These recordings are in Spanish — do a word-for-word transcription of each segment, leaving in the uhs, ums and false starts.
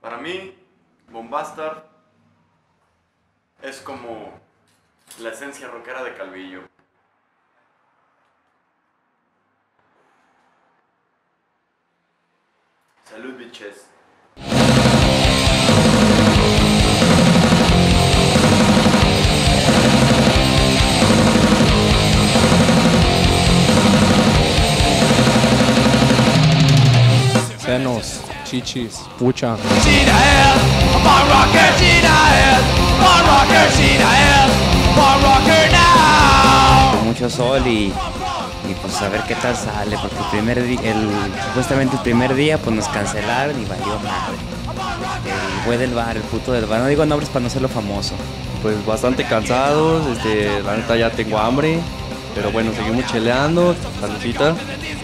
Para mí, Bombastar es como la esencia rockera de Calvillo. Salud, bitches. Senos, chichis, pucha. Con mucho sol y, y pues a ver qué tal sale, porque el primer día, el, supuestamente el primer día pues nos cancelaron y valió madre. El güey del bar, el puto del bar, no digo nombres para no serlo famoso. Pues bastante cansados, este, la neta ya tengo hambre, pero bueno, seguimos cheleando, saludcita.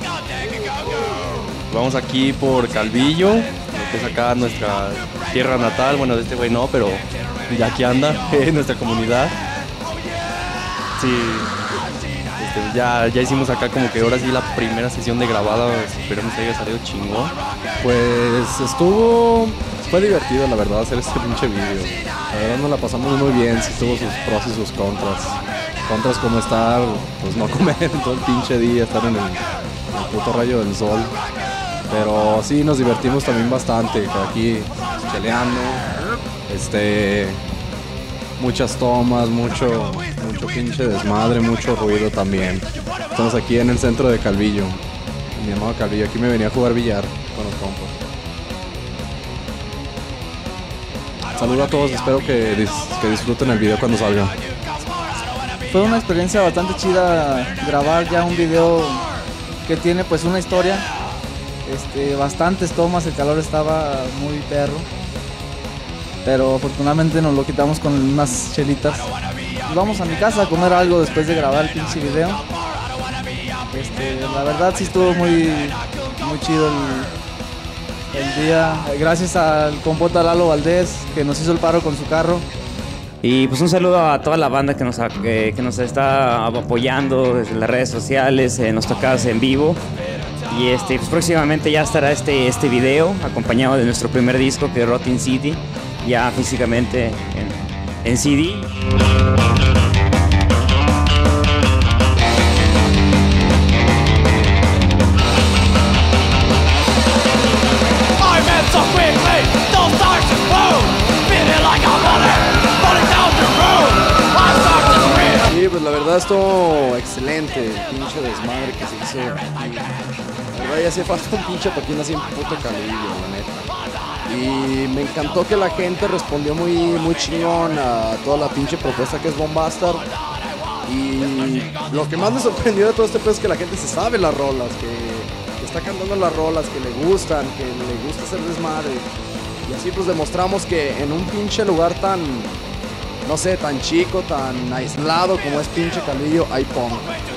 Vamos aquí por Calvillo, que es acá nuestra tierra natal, bueno de este güey no, pero ya aquí anda, en nuestra comunidad. Sí, este, ya, ya hicimos acá como que ahora sí la primera sesión de grabada, esperemos que haya salido chingón. Pues estuvo, fue divertido la verdad hacer este pinche video. La verdad nos la pasamos muy bien, sí tuvo sus pros y sus contras. Contras como estar, pues no comer todo el pinche día, estar en el, en el puto rayo del sol. Pero sí nos divertimos también bastante, aquí cheleando, este, muchas tomas, mucho, mucho pinche desmadre, mucho ruido también. Estamos aquí en el centro de Calvillo, mi amado Calvillo, aquí me venía a jugar billar con los compas. Saludos a todos, espero que, dis que disfruten el video cuando salga. Fue una experiencia bastante chida grabar ya un video que tiene pues una historia. Este, bastantes tomas, el calor estaba muy perro, pero afortunadamente nos lo quitamos con unas chelitas. Vamos a mi casa a comer algo después de grabar el pinche video. Este, la verdad sí estuvo muy, muy chido el, el día. Gracias al compota Lalo Valdés que nos hizo el paro con su carro. Y pues un saludo a toda la banda que nos, que, que nos está apoyando desde las redes sociales, en los tocados en vivo. Y este, pues próximamente ya estará este, este video acompañado de nuestro primer disco, que es Rotting City, ya físicamente en, en C D. Sí, pues la verdad estuvo excelente el pinche desmadre que se hizo. La verdad ya hacía falta un pinche toquín así en puto Calvillo, la neta. Y me encantó que la gente respondió muy, muy chingón a toda la pinche propuesta que es Bombastar. Y lo que más me sorprendió de todo este pedo es que la gente se sabe las rolas, que, que está cantando las rolas, que le gustan, que le gusta hacer desmadre. Y así pues demostramos que en un pinche lugar tan, no sé, tan chico, tan aislado como es pinche Calvillo, hay punk.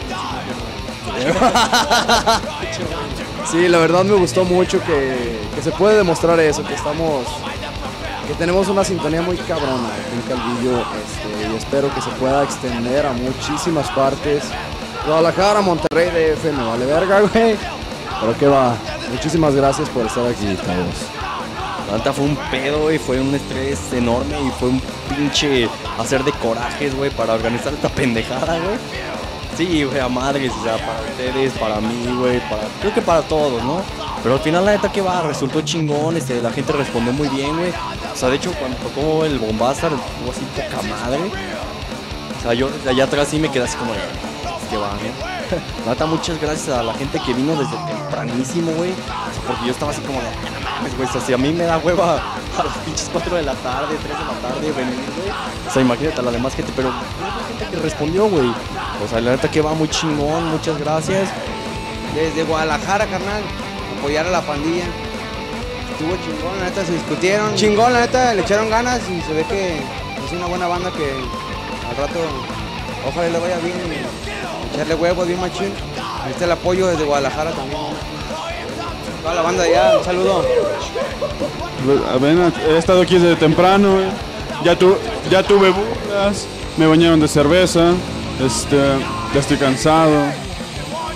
Sí, la verdad me gustó mucho que, que se puede demostrar eso, que estamos, que tenemos una sintonía muy cabrona en Calvillo, este, y espero que se pueda extender a muchísimas partes. Guadalajara, Monterrey, D F, me vale verga, güey. Pero qué va, muchísimas gracias por estar aquí, todos. La neta fue un pedo, güey, fue un estrés enorme y fue un pinche hacer de corajes, güey, para organizar esta pendejada, güey. Sí, güey, a madres, o sea, para ustedes, para mí, güey, para, creo que para todos, ¿no? Pero al final la neta que va, resultó chingón, este, la gente respondió muy bien, güey. O sea, de hecho, cuando tocó el Bombastar, estuvo así poca madre. O sea, yo desde allá atrás sí me quedé así como de, que va, ¿no? La neta, muchas gracias a la gente que vino desde tempranísimo, güey. O sea, porque yo estaba así como de, no mames, güey, o sea, si a mí me da hueva a las pinches cuatro de la tarde, tres de la tarde, venir, güey. O sea, imagínate a la demás gente, pero hay gente que respondió, güey. O sea, la neta que va muy chingón, muchas gracias. Desde Guadalajara, carnal, apoyar a la pandilla. Estuvo chingón, la neta se discutieron. Chingón, la neta, le echaron ganas y se ve que es una buena banda que al rato ojalá le vaya bien y echarle huevos bien machín. Ahí está el apoyo desde Guadalajara también. Toda la banda de allá, un saludo. Bueno, he estado aquí desde temprano, eh. ya, tu, ya tuve burlas, me bañaron de cerveza, este, ya estoy cansado.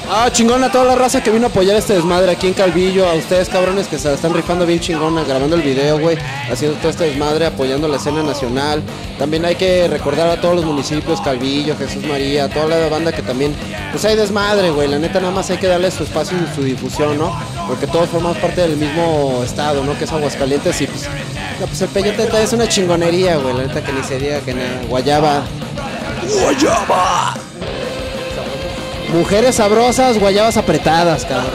Ah, chingón a toda la raza que vino a apoyar este desmadre aquí en Calvillo. A ustedes, cabrones, que se la están rifando bien chingona, grabando el video, güey. Haciendo todo este desmadre, apoyando la escena nacional. También hay que recordar a todos los municipios, Calvillo, Jesús María, a toda la banda que también, pues hay desmadre, güey. La neta, nada más hay que darle su espacio y su difusión, ¿no? Porque todos formamos parte del mismo estado, ¿no? Que es Aguascalientes y pues, no, pues el Peyote es una chingonería, güey. La neta que ni se diga que nada. Guayaba. Guayaba. Mujeres sabrosas, guayabas apretadas, cabrón.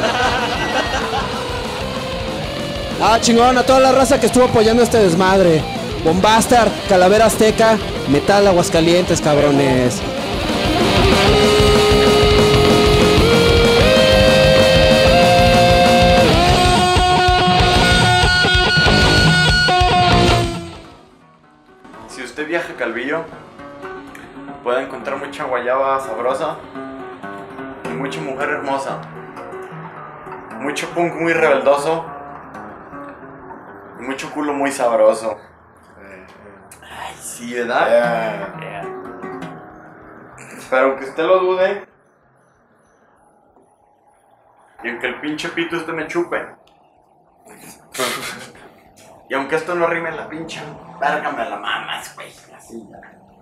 Ah, chingón, a toda la raza que estuvo apoyando este desmadre. Bombastar, Calavera Azteca, Metal Aguascalientes, cabrones. Si usted viaja a Calvillo, puede encontrar mucha guayaba sabrosa y mucha mujer hermosa. Mucho punk muy rebeldoso y mucho culo muy sabroso. Ay, sí, ¿verdad? Yeah. Pero aunque usted lo dude, y aunque el pinche pito este me chupe, y aunque esto no rime en la pincha, verga me la mamas, güey, así ya.